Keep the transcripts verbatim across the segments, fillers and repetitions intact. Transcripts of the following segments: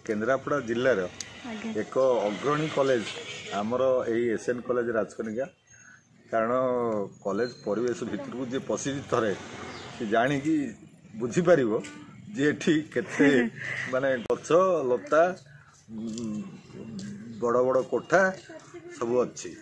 केन्द्रापड़ा जिलार एक अग्रणी कॉलेज आमर यही एसएन कॉलेज राजकनिका कारण कॉलेज परिवेश भितर को जी पशि थे सी जाणिकी बुझीपर जी एठी केते माने गछ लता बड़ बड़ कोठा सब अच्छी।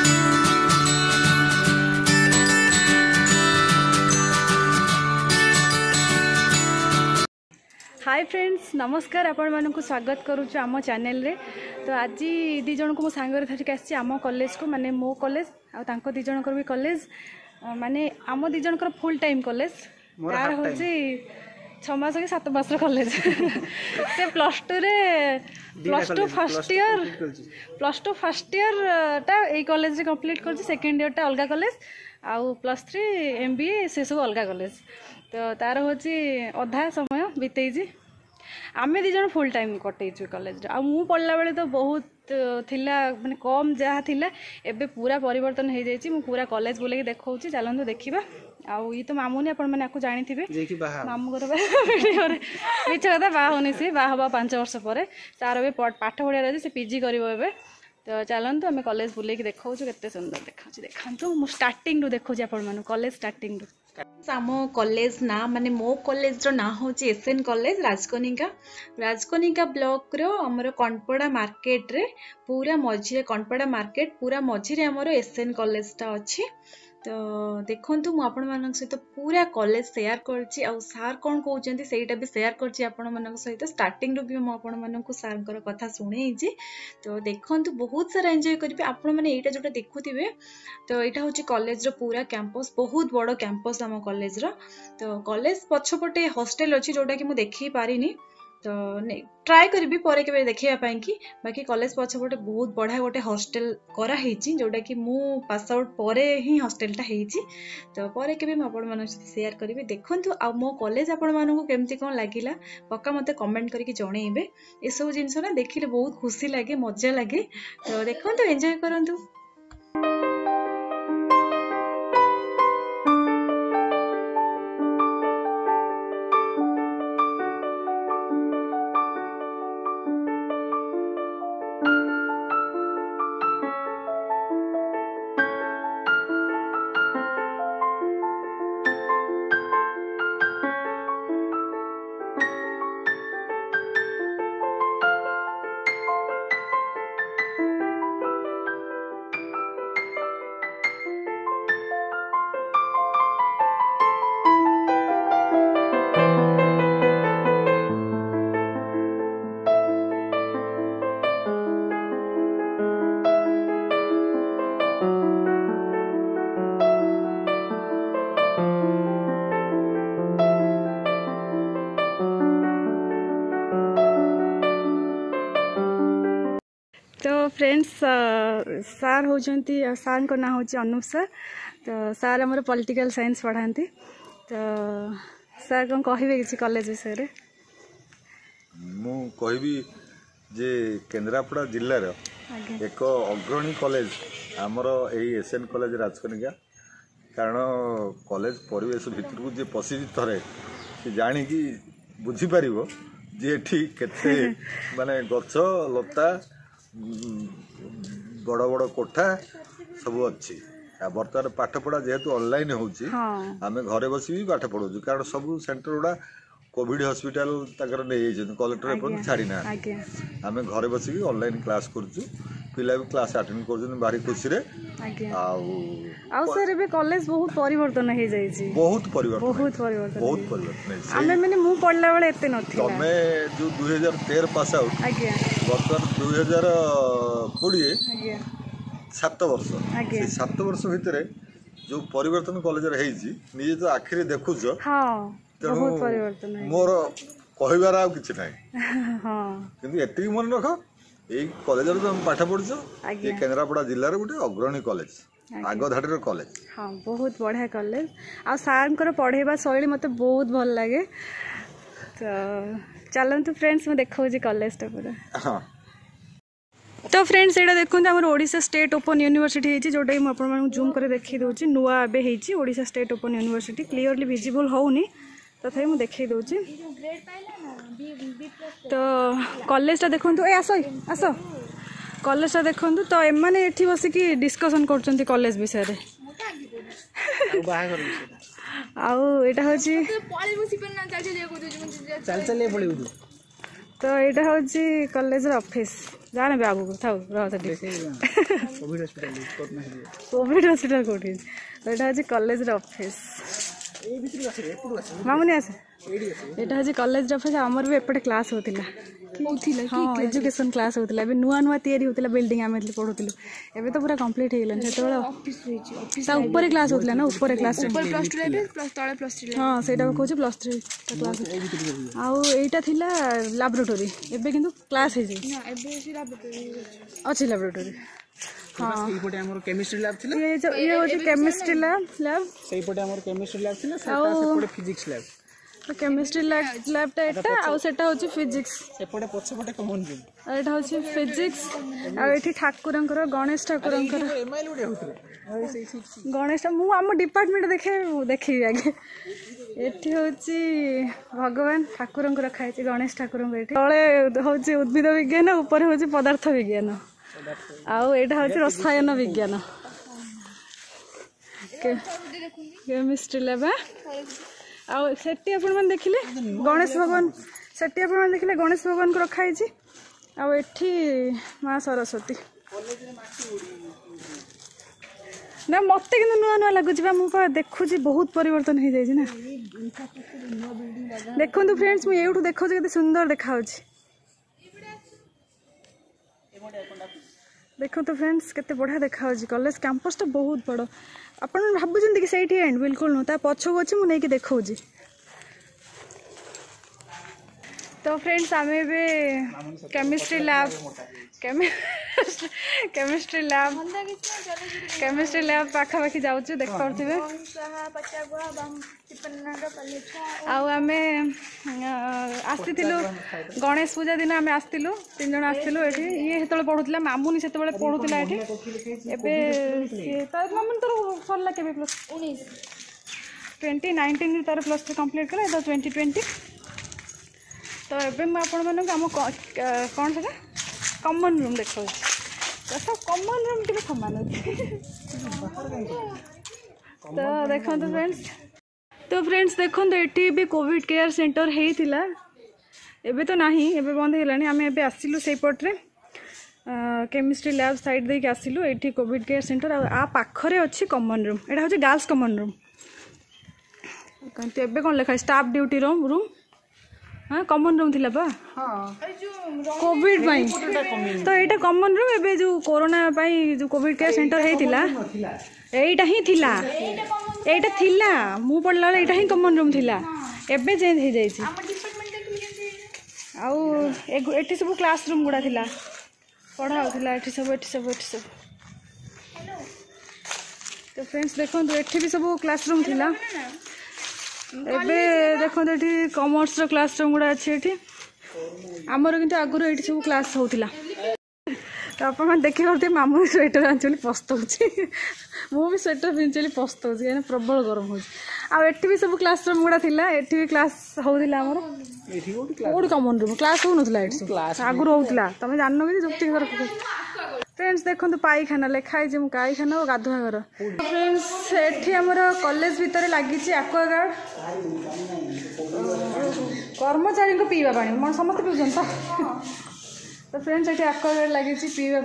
हाय फ्रेंड्स नमस्कार आपण मानक स्वागत करुछु आम चैनल रे। तो आज दी जन को मो सांगर धरिक आसी आम कॉलेज को माने मो कॉलेज आ तांको दी जन भी कॉलेज माने आम दी जन फुल टाइम कॉलेज तार होची छ मास के सात मास कॉलेज से प्लस टू रे plus two first year plus two first year टा ए कॉलेज रे कंप्लीट करछि सेकंड ईयर टा अलगा कॉलेज आउ प्लस थ्री एमबीए से सब अलगा कॉलेज। तो तार होची अधा समय बीतेजी आमे दी जन फुल टाइम कटेचु कॉलेज आ मु पढ़ला बेले तो बहुत थिला माने कम जहाँ थिला एबे पूरा परिवर्तन हो जाइए। मु पूरा कॉलेज बुले देखौची चलंतु देखिबा। आउ ये तो मामुनी आपण माने आपको जानि थिबे मामू घर वीडियो रे मिछ कथा बा होनी से बा हबा पाँच वर्ष परे तार बे पाठ पढ़िया रही से पीजी करिवो एबे। तो चलंतु आमे कॉलेज बुले देखौछु केते सुंदर देखाउची देखंतु मु स्टार्टिंग रु देखौची आपण माने कॉलेज स्टार्टिंग रु आम कॉलेज ना माने मो कॉलेज रो ना होची SN college Rajkanika Rajkanika block रो हमर कनपड़ा मार्केट रे पूरा मझिरे कनपड़ा मार्केट पूरा मझिरे हमर एसएन कॉलेज ता अछि। तो देखंतु मु आपण मानक सहित पूरा कॉलेज शेयर करछि आ सार कोन कहउचंती सेटा भी शेयर करछि आपण मानक सहित स्टार्टिंग रो भी मु आपण मानक सारकर कथा सुनेइछि। तो देखंतु बहुत सारा एन्जॉय करबे आपण माने एटा जोटा देखुथिबे। तो एटा होछि कॉलेज रो पूरा कैंपस बहुत बड़ कैंपस आम कॉलेज रो। तो कॉलेज पछपटे हॉस्टल अछि जोटा कि मु देखि पारिनी तो ट्राए करी पर के देखिया पाई कि बाकी कॉलेज पछपटे बहुत बढ़िया गोटे हॉस्टल करा हेछि जोटा कि मु पास आउट परे ही हॉस्टलटा हेछि। तो पर के भी आपण मानक शेयर करिवे देखंतु आ मो कॉलेज आपण मानक केमती कोन लागिला पक्का मते कमेंट करके जणेइबे। ए सब जिंस ना देखिले बहुत खुशी लागे मजा लागे। तो देखंतु एन्जॉय करंतु। तो फ्रेंड्स सार होचंती सार को ना होची अनुप सर। तो सार हमर पॉलिटिकल साइंस पढ़ाती। तो सर कौन कहबे किसी कॉलेज विषय रे मु कहबी जे केन्द्रापड़ा जिलार एक अग्रणी कॉलेज आमर यही एसएन कॉलेज राजकनिका कारण कॉलेज परिवेश भितर को जी पशि थे सी जाणिकी बुझीपर जी एठी केते माने गछ लता बड़ बड़ कोठा सब अच्छी। बर्तमान पाठ पढ़ा जेहेतु ऑनलाइन होची आमे घरे बसी भी पाठ पढ़ु कारण सब सेंटर गुड़ा कोविड हॉस्पिटल तकर नै जाइछन कलेक्टर अपन छाड़ी ना आमे घरे बसी भी ऑनलाइन क्लास करछु पिला भी क्लास अटेंड करछन बारी खुशी रे। आउ आउ सर बे कॉलेज बहुत परिवर्तन हे जाई छी बहुत परिवर्तन बहुत परिवर्तन बहुत परिवर्तन आमे माने मु पढ़ला बेले एते नथिला तमे जो दो हज़ार तेरह पास आउट आज्ञा बर्तमान दो हज़ार बीस आज्ञा सात वर्ष से सात वर्ष भितर जो परिवर्तन कॉलेज रे हेजी निजे तो आखिर देखुछ हां बहुत परिवर्तन है मोर कहबार आ किछ नै हां किंतु एति मन रखो ए कॉलेज रे तुम पाठ पढ़छो ए केन्द्रापड़ा जिल्ला रे गुटे अग्रणी कॉलेज आग धाडीर कॉलेज। हाँ बहुत बढ़िया कॉलेज आ सार पढ़ेबा शैली मते बहुत भल लागे। तो चलंतु फ्रेंड्स मैं देखौजी कॉलेज टा पूरा। हां तो फ्रेंड्स ये देखते आम ओडिशा स्टेट ओपन यूनिवर्सिटी होती जोटा कि मुझे जूम कर देखी दूसरी नुआ Odisha state open university clearly visible होनी तथापि मुझे देखई दूची। तो कॉलेजटा देखु ए आस आस कॉलेजटा देखु तो एमाने एठी बसिकी डिस्कसन करछंती कॉलेज विषय रे आउ एटा होची चल चल ये पड़ी तो एटा होची कॉलेज रे ऑफिस जाने बे आगु थाउ रह सटी कोविड हॉस्पिटल कोविड हॉस्पिटल कोठी तो एटा होची कॉलेज रे ऑफिस ए भीतर आसे एपडू आसे मामुनी आसे एडी आसे एटा होची कॉलेज रे ऑफिस हमर भी एपटे क्लास होतिला होतिला हां एजुकेशन क्लास होतिला बे नुआ नुआ तयारी होतिला बिल्डिंग आमे पढुतिलु एबे तो पूरा कंप्लीट हे गेलन सेतबेला ऑफिस होईची ऑफिस ता ऊपर क्लास होतिला ना ऊपर क्लास ऊपर प्लस टू रे प्लस तळे प्लस थ्री हां सेटा कहूची प्लस थ्री क्लास आउ एटा थिला लैबोरेटरी एबे किंतु क्लास हे जे ना एबे सी लैबोरेटरी अछि लैबोरेटरी हां सेही पटे हमर केमिस्ट्री लैब थिला ये जो ये होची केमिस्ट्री लैब लैब सेही पटे हमर केमिस्ट्री लैब थिला सेटा से पटे फिजिक्स लैब तो केमिस्ट्री लैब लैबटा एटा आ सेटा होची फिजिक्स सेपटे पछ पटे कॉमन रूम एटा होची फिजिक्स आ एठी ठाकुरंकर गणेश ठाकुरंकर एमआईएल उडे होतरे गणेश मु हम डिपार्टमेंट देखे देखी आगे एठी होची भगवान ठाकुरंकर रखा है गणेश ठाकुरंकर एठी तळे होची उद्भिद विज्ञान ऊपर होची पदार्थ विज्ञान आउ एटा होची रसायन विज्ञान केमिस्ट्री लैब आउ सेठी आपण मन देखिले गणेश भगवान सेठी आपण मन देखिले गणेश भगवान को रखा है आउ एठी मां सरस्वती ना मत कि नुआ नुआ लगुच मुझे देखुँ बहुत परिवर्तन हो जाए ना देखु फ्रेंड्स मुझे यूँ देखा के सुंदर देखा देखो तो फ्रेंड्स केते बढ़िया देखा कॉलेज कैंपस तो बहुत बड़ आपन भाबुचंती कि सही एंड बिल्कुल नुह पछक अच्छे मुझे नहीं देखा तो फ्रेंड्स आम chemistry lab chemistry lab chemistry lab पाखापाखि जाऊँ देख पारे आम आसीलु गणेश पूजा दिन आम आसलु तीन जन आसलु ये जो पढ़ुला मामुनी से पढ़ुला मामुनी तोर सरला के प्लस उन्नीस ट्वेंटी नाइंटीन तार प्लस थ्री कंप्लीट कला तो ट्वेंटी ट्वेंटी तो ये मुझे आम कौन से कॉमन रूम देखा सब कॉमन रूम टे समान तो देखो फ्रेंड्स तो फ्रेंड्स देखो ये भी कोविड केयर सेंटर होता एबे तो नहीं एबे बंद है आम एबे आसिलु से पट्रे केमिस्ट्री लैब साइड दे के आसिलु एठी कोविड केयर सेंटर आ पाखरे अच्छी कॉमन रूम एटा होची गर्ल्स कॉमन रूम एबे कौन लिखा स्टाफ ड्यूटी रूम रूम हाँ कॉमन रूम थिला बा कोविड पाई तो एटा कॉमन रूम एबे जो कोरोना पाई जो कोविड केयर सेंटर हेतिला एटा ही थिला एटा थिला मु पडला एटा ही कॉमन रूम थिला एबे चेंज हे जाई छी आउ एठी सब क्लासरूम गुडा थिला पढ़ा होतिला एठी सब एठी सब एठी सब तो फ्रेंड्स देखो एठी भी सब क्लासरूम थिला एबे देखो ये कॉमर्स क्लासरूम गुड़ा अच्छे ये आमर कि आगुरी ये सब क्लास होता तो आप देखी पारे मामू स्वेटर आंचली पस्तौची मु भी स्वेटर पिंचली पस्तौची कहीं प्रबल गरम हो भी सब क्लासरूम गुड़ा थिला एठी भी क्लास होतिला हमर कोड कॉमन रूम क्लास हो नथला एठी आगुरी होतिला तमे जाननो कि जुक्ति कर फ्रेंड्स देखो पाइखाना लिखाई जो पाइखाना और गाधुआ घर फ्रेंड्स एठी हमर कॉलेज भितर लगी एक्वागार्ड कर्मचारी को पीवा पानी मन समस्त पीछन तो तो फ्रेंड्स एठी एक्वागार्ड लगी पीवा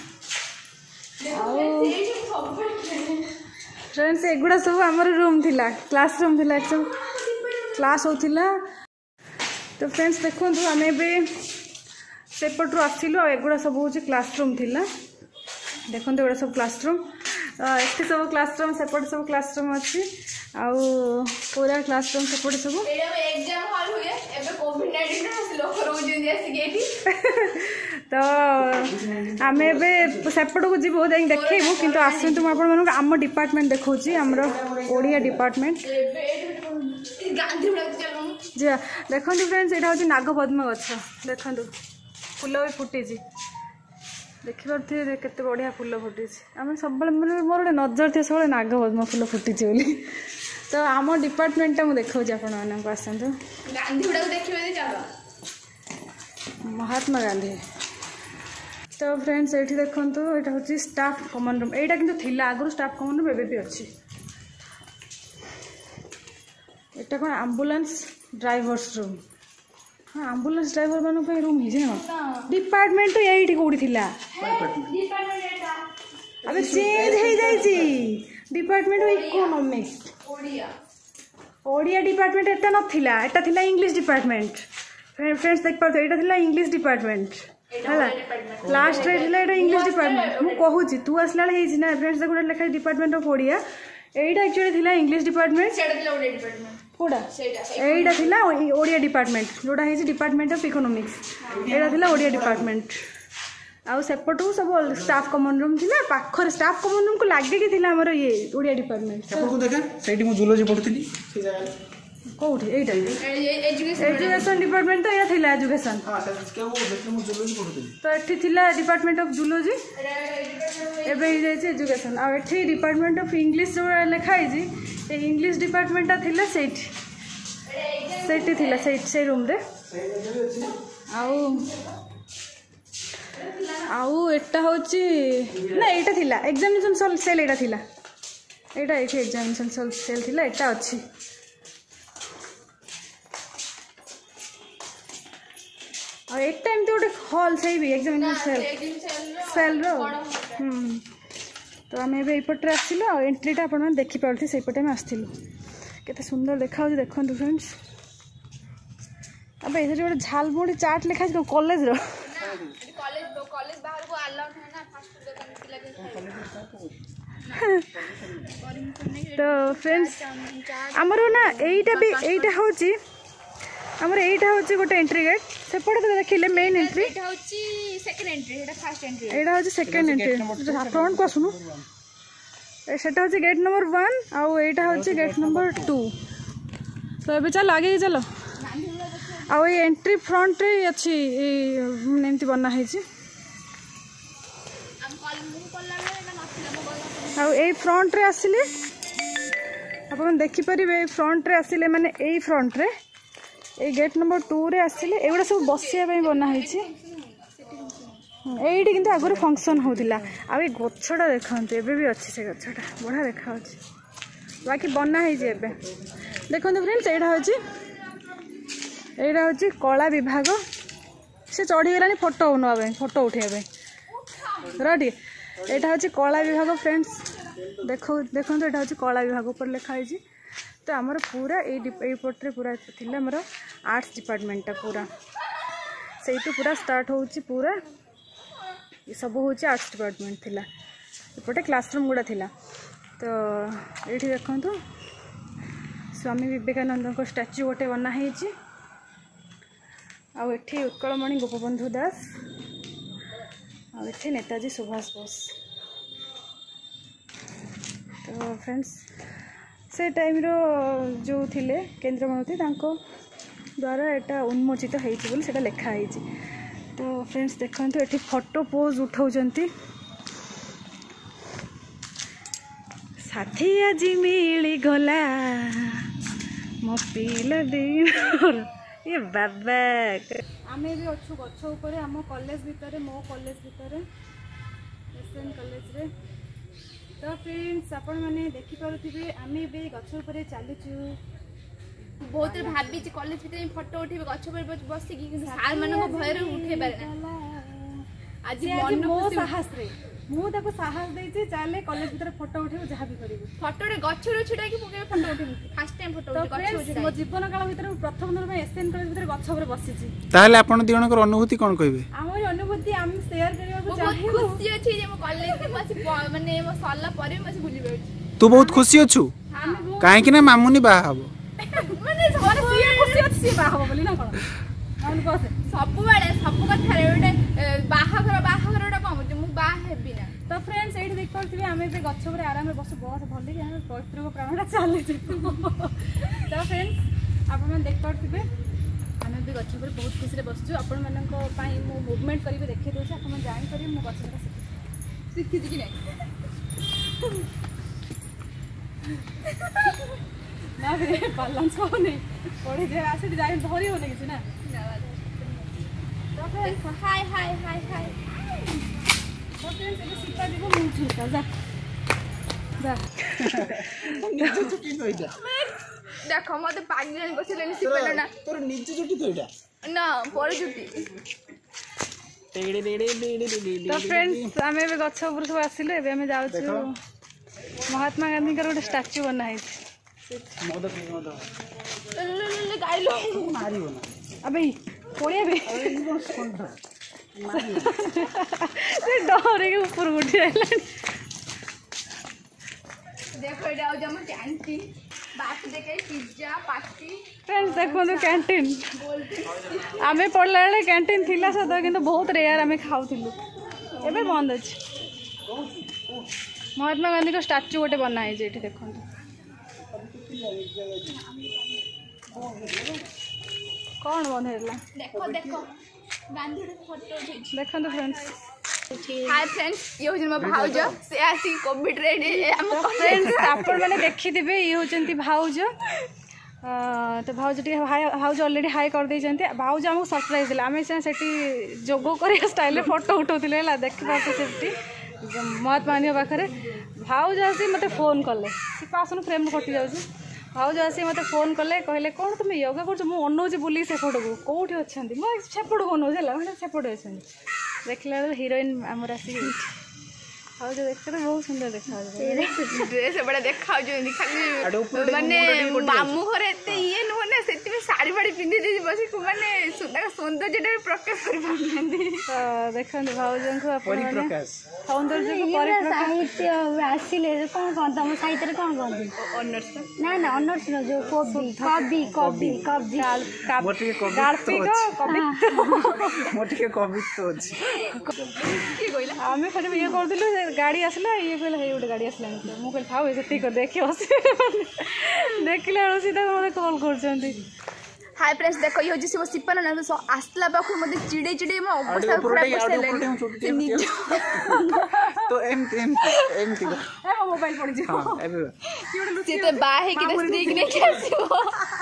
फ्रेंड्स एगुड़ा सब आमर रूम थिला क्लास रूम थिला सब क्लास होतिला तो फ्रेंड्स देखो आम ए सेपटू आसिलु एगुड़ा सब हूँ क्लासरूम थिला देखो एगुड़ा सब क्लासरूम एटी सब क्लासरूम सेपट सब क्लासरूम अच्छी आउ पूरा क्लासरूम सेपट सब एग्जाम हॉल हुए एबे कोविड नाइंटीन लोक रोजन आसी एठी तो आम ए सेपट को जीवो जाई देखैबो किंतु आसंतु म आपण मन आम डिपार्टमेंट देखौची हमरो ओडिया डिपार्टमेंट गांधी उड़ा चलनु जी देखो फ्रेंड्स एटा होची नागपद्म गछ देखंतु फूल भी फुटी देखिपे केते बढ़िया फूल फुटी आम सब मोर गोटे नजर थे सब नागपद्म फूल फुटी तो आम डिपार्टमेंटा मुझे देखा आपण मानक आसतु गांधी गुड़ा देखिए चलो महात्मा गांधी। तो फ्रेंड्स ये देखो यहाँ हूँ स्टाफ कमन रूम यहाँ कि आगुरी स्टाफ कमन रूम एवं भी अच्छी यहाँ कौन आम्बुलांस ड्राइवर्स रूम हाँ आम्बुलांस ड्राइवर मान रूम ही डिपार्टमेंट तो यही कौटी थी अबे चेंज हो जाइए डिपार्टमेंट इकोनॉमिक्स ओडिया डिपार्टमेंट एटा नथिला एटा थिला इंग्लिश डिपार्टमेंट फ्रेंड्स देख पाते एटा थिला इंग्लिश डिपार्टमेंट हैला लास्ट रे थिला एटा इंग्लिश डिपार्टमेंट मु कहूची तू आसला हे छी ना फ्रेंड्स देखो लिखा department of Odia Etah actually थिला इंग्लिश डिपार्टमेंट सेटा थिला ओडिया डिपार्टमेंट कोडा सेटा एटा थिला ओडिया डिपार्टमेंट जोडा हे छी डिपार्टमेंट ऑफ इकोनॉमिक्स एटा थिला ओडिया डिपार्टमेंट आउ सेपटू सब स्टाफ कमन रूम थिला पाखर स्टाफ कमन रूम को लागे कि थिला हमर ये ओडिया डिपार्टमेंट सेपट को देखा सेठी मु जूलॉजी पढुतली से जगह कोठी एटा एजुकेशन एजुकेशन डिपार्टमेंट तो या थिला एजुकेशन हां सर के वो देखले मु जूलॉजी पढुतली तो एठी थिला डिपार्टमेंट ऑफ जूलॉजी एबे ही जाय छै एजुकेशन आ एठी डिपार्टमेंट ऑफ इंग्लिश जो लिखा है जी ए इंग्लिश डिपार्टमेंट थिला सेठी सेठी थिला सेठी से रूम रे आउ आउ एटा होची ना एटा थिला एग्जामिनेशन सेल एटा थिला एटा एठी एग्जामिनेशन सेल थिला एटा अछि और एटा एमती गोटे हॉल से भी एग्जामिनेशन सेल सेल रो हम तो आम एपटे आसलु आ एंट्रीटा आप देखी पारे से पटे आम आसलु केते सुंदर देखा देखो फ्रेंड्स अब ये गोटे झालमुड़ी चाट लिखा कॉलेज रो कॉलेज कॉलेज बाहर को अलाउड है ना फास्ट फूड दुकान तो फ्रेंड्स आमर ना एटा भी एटा होची आमर एटा होची गोटे एंट्री गेट सेपटे तो देखिले मेन एंट्री एटा होची सेकंड एंट्री एटा फर्स्ट एंट्री एटा होची सेकंड एंट्री फ्रंट को आसुनु सेटा होची गेट नंबर वन आउ एटा होची गेट नंबर टू तो अबे चल आगे चलो आउ ये एंट्री फ्रंट रे अछि एमती बना है छी हम कॉल मु कॉल लागले एटा नथिला मो कॉल आउ ए फ्रंट रे आसिले अपन देखि परिबे फ्रंट रे आसिले माने ए फ्रंट रे ए गेट नंबर टू रे आसिले एगुडा सब बसिया पे बना है छी एठी किंतु आगुर फंक्शन होतिला आ ए गछडा देखंते एबे भी अछि से गछडा बढा देखा अछि बाकी बना है जे एबे देखंते फ्रेंड्स एटा होछि एटा होछि कला विभाग से चढ़ी गलानी फोटो उनवा फोटो उठेबे रेडी एटा होछि कला विभाग फ्रेंड्स देखो देखंते एटा होछि कला विभाग ऊपर लिखा है जी तो आमर पूरा ये पटे पूरा थिला आमर आर्ट्स डिपार्टमेंटा पूरा से पूरा स्टार्ट होची पूरा ये सब होची आर्ट्स डिपार्टमेंट थिला एपटे क्लासरूम गुड़ा थिला तो ये देखो स्वामी विवेकानंद को स्टैच्यू गोटे बना है आठी उत्कलमणि गोपबंधु दास आठी नेताजी सुभाष बोस तो फ्रेंड्स से टाइम रो जो थिले केंद्र मंत्री तांको द्वारा एटा उन्मोचित होइछि बोली सेटा लिखा होइछि तो फ्रेंड्स देखंतु एठी फोटो पोज उठाउचंती साथी आज मिली गला मो पिला दिन ये बाबा आमे भी अच्छु गछ ऊपर आम कॉलेज भितर मो कॉलेज भितर एसएन कॉलेज रे तो फ्रेंड्स आपण माने देखि पारुथिबे आमे बे गछ ऊपर चालुचु बहुत भाबी छी कॉलेज भीतर फोटो उठेबे गछ पर बसी कि सार मानको भय रे उठे पारे ना आज मन मो साहस रे मु ताको साहस देछि चाले कॉलेज भीतर फोटो उठेबे जहा भी करिबे फोटो रे गछ रे छिडा कि मुके फोटो उठेबे फर्स्ट टाइम फोटो उठे गछ रे मो जीवन काल भीतर प्रथम थर में एसएन कॉलेज भीतर गछ ऊपर बसी छी ताहले आपण दियणकर अनुभूति कोन कहबे हमर अनुभूति हम शेयर करिबा को बहुत खुशी अछि जे मो कॉलेज में मसी माने मो सल्ला परे मसी बुझि पाउछि तू बहुत खुशी अछु काहे कि ना मामुनी बा हबो माने सब खुशी अछि से बा हबो बोली ना कोन हम को सब बेले सब कथा रे ओटे बाहाघर बाहाघरटा कम मु बा हेबी ना तो फ्रेंड्स एठी देख पाउथिबे आमे बे गछ ऊपर आराम रे बस बहुत भल्ली कि हम पवित्र को प्राणटा चालू छी तो फ्रेंड्स आपण मन देख पाउथिबे आमे बे गछ ऊपर बहुत खुशी रे बसछु आपण मानको पाई मो मूवमेंट करिवे देखि दोछ आपण जानि करी मो गछ ऊपर सिखि सिखि नै ना फिर बालांस होने पड़े जे आसे जाई धरी होने किछ ना हाय हाय हाय हाय तो फ्रेंड्स ये सीता जीव मु उठा जा जा देखो मते पागल बसलेनी सिपलो ना तोर निज चुटी तो एटा ना पर जुटी तो फ्रेंड्स आमे भी गछ ऊपर सब आसिले एबे हमें जाउ छु महात्मा गांधी का गोटे स्टैच्यू बना है मद मद ले गाइलो मारी बना अबे कोड़िया बे से डरे के ऊपर उठी आइला देखो एटा जम कैंटीन बात देखे पिज्जा पार्टी फ्रेंड्स देखो कैंटीन आमे पढ़ला बेले कैंटीन थिला सद किंतु बहुत रेयर आमे खाउथिलु एबे बंद अछि महात्मा गांधी को स्टैच्यू गोटे बना है जेठी देखो कौन बंद हैला देखो देखो गांधी फोटो उठेछि देखो तो फ्रेंड्स हाय फ्रेंड्स ये होजन मो भाउज से आसी कोविड रे हम फ्रेंड्स आपण माने देखि दिबे ये होचंती भाउज तो भाउज टी भाउज ऑलरेडी हाई कर दे जंती भाउज हमको सरप्राइज दिला हमें सेठी जोगो करे स्टाइल फोटो उठौतिले ला देखि पासे सेठी महात्मा गांधी पाखरे भाउज आसी मते फोन कले सी पासन फ्रेम कटि जाउछ भाउज आसी मते फोन कले कहले कोन तुम योगा करछ मु अनौज बुली से फोटो को कोठी अछंती म सेपड़ को नो जला हम सेपड़ अछंती देखला हीरोइन हमर आसी भाउज देखते तो बहुत सुंदर देखा ड्रेस बड़ा देखा जो खाली माने मामू घर एते ये नुह ना सेति में साड़ी बाड़ी पिंदी दे बसी माने सुंदर सौंदर्यटा प्रकाश कर पाउनंदी तो देखंत भाउजन को अपन माने प्रकाश सौंदर्य को परिप्रकाश साहित्य आसिले कौन कौन तुम साहित्य कौन कौन ऑनर्स ना ना ऑनर्स न जो कवि कवि कवि कवि मोटे कार्तिक कवि मोटे के कवित्व अछि की कोइला हमें खाली ये कर दिलु गाड़ी आसला ये कहला हे गोटे गाड़ी आसला मु कहल थाउ से ठीक देखि बस देखिला सीधा मते कॉल करछंती हाय फ्रेंड्स देखो ये जिस वो सिपन ना सो आसला बाखु मते चिड़े चिड़े म अवस्था खराब करसे निज तो एम एम एम ती ए मोबाइल पड़ जे हां एबे से ते बाहे कि स्त्री कि नहीं आसीबो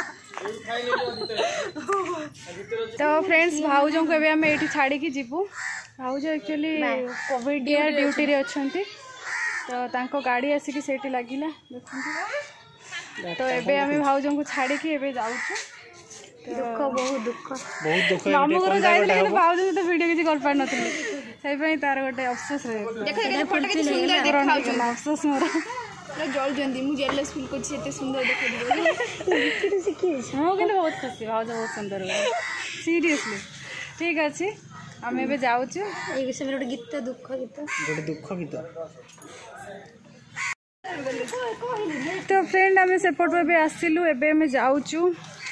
तो फ्रेंड्स भाउजों को एबे हमें एठी छाड़ी की जीवु भाउज एक्चुअली कोविड इयर ड्यूटी रे अछंती तो तांको गाड़ी आसिकी सेठी लागिला देखंती तो एबे हमें भाउजों को छाड़ी की एबे जाउ छु दुख बहुत दुख बहुत दुख मामू घर जाइले कि भाउज तो वीडियो किसी कर पार नथिले सेहि पई तार गोटे अफसोस रे देखो ये फोटो कितनी सुंदर देखा देखा अफसोस मोर ना जल जंदी मु जेलस फील को एते सुंदर देखा दिबो शिखी मो के बहुत खुशी भाउज बहुत सुंदर हो सीरियसली ठीक अछि हम एबे जाउ छु ए विषय में गोटे गीत दुख गीत गोटे दुख गीत तो फ्रेंड आम सेपट एबे आसिलु एबे हमें जाउ छु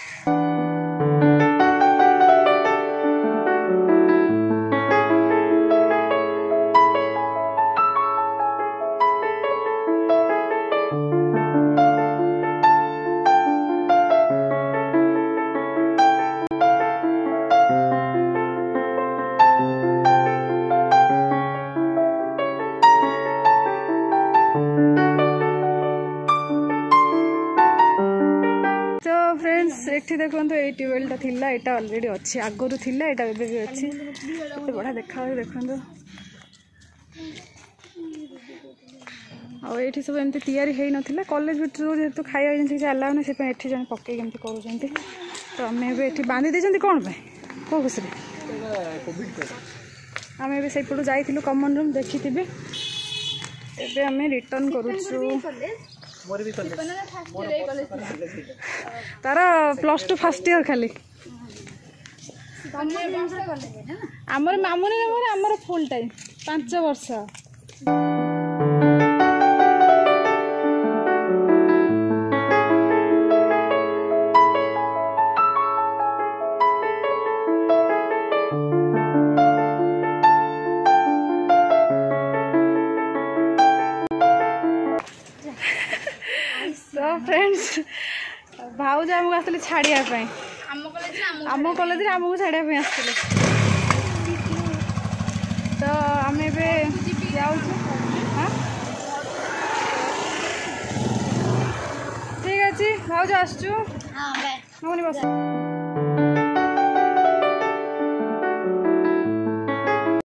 एठी देखो ये ट्यूबवेल थिला एटा ऑलरेडी अच्छी आगुरी थिला एटा एबे भी अच्छी केते बड़ा देखा देखो आठी सब एमती तैयारी है नथिला कॉलेज भीतर जेहेतु खाଇବା जिन अलाउ ना से एठी जन पक्के केमती करूछंती तो हमें एबे एठी बांधी देछंती कोन पे को खुशी कोविड आम एबे सेपटू जाइथिलु कॉमन रूम देखिथिबे एबे हमें रिटर्न करूछु मोर भी कॉलेज तार प्लस टू फर्स्ट ईयर खाली आमर मामुनी आमर फुल टाइम पांच वर्ष तो फ्रेंड्स भाउज आमको आसले छाड़िया आम कॉलेज आमको छाड़िया आसते तो आम जाऊ ठीक अच्छे भाव भाज आसचु मामुनी बस